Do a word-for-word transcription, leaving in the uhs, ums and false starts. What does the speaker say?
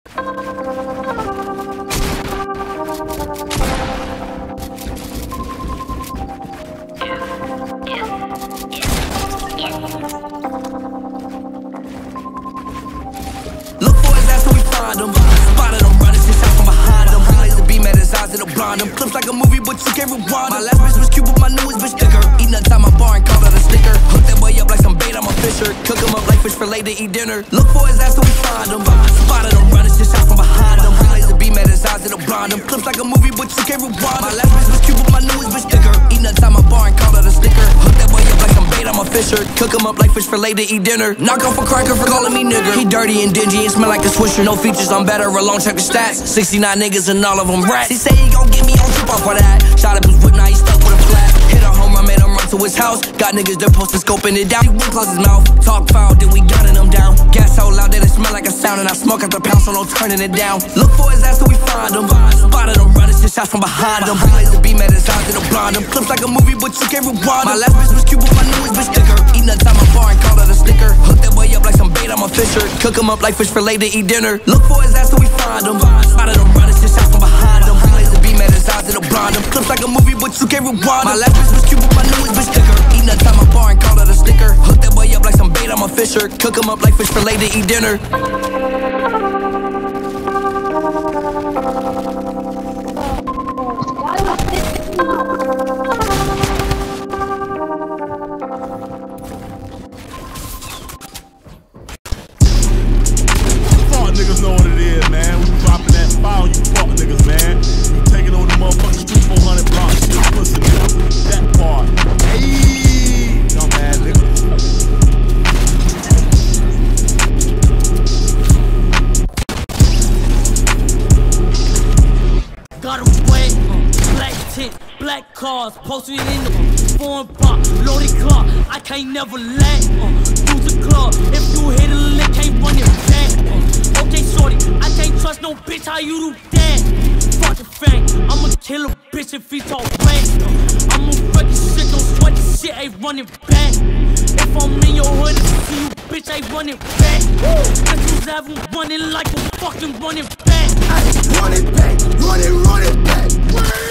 Look for his ass till we find him. Spotted him running, shit shot from behind him. Laser beam at his eyes, it'll blind him. Clips like a movie, but you can't rewind. My last bitch was cute, but my newest bitch thicker. Eating outside my bar and called her a sticker. Hook that boy up like some bait, I'm a fisher. Cook him up like fish fillet to eat dinner. Look for his ass till we find him. Spotted him running, shit shot from behind him. Laser beam at his eyes, it'll blind him. Clips like a movie, but you can't rewind. My last bitch was cute, but my newest bitch thicker. Eating outside my bar and called her a sticker. Hook that boy up like some bait, I'm a fisher. Cook him up like fish fillet to eat dinner. Knock off a cracker for calling me nigger. He dirty and dingy and smell like a swisher. No features, I'm better alone, check the stats. sixty-nine niggas and all of them rats. He say he gon' get me on trip off for that. Shot up his whip, now he stuck with a flat. Hit a home run, made him run to his house. Got niggas that posted scoping it down. He wouldn't close his mouth. Talk foul, then we gunning him down. Gas so loud that it smell like a sound. And I smoke at the pound, so no turning it down. Look for his ass till we find him. Spotted him running, shit shots from behind him. Laser beam at his eyes, it'll blind him. Clips like a movie, but you can't rewind. My last bitch was cute, but my newest bitch thicker. Eating outside my bar and called her a sticker. Hook that boy up like some bait, I'm a fisher. Cook him up like fish fillet to eat dinner. Look for his ass till we find him. Spotted him running, shit shots from behind him. Laser beam at his eyes, it'll blind him. Clips like a movie, but you can't rewind. My last bitch was cute, but my newest bitch thicker. Eating outside my bar and called her a sticker. Hook that boy up like some bait, I'm a fisher. Cook him up like fish fillet to eat dinner. Niggas know what it is, man. We dropping that foul, you fuck niggas, man. You taking on the motherfuckers two four hundred blocks, shit, pussy, man. That part. Hey, dumb ass nigga. Got him wet, black tint, black cars, posted in the foreign pop, loaded car. I can't never let uh, use the club. If you hit a lick, can't run it back. Uh, okay, shorty, I can't trust no bitch. How you do that? Fuck the fact, I'ma kill a bitch if he talk back. Uh, I'ma wreck your shit, don't sweat the shit, ain't running back. If I'm in your hood, and see you, bitch, ain't running back. Cause you have him running like a fucking running back. Run it back, run it, run it back.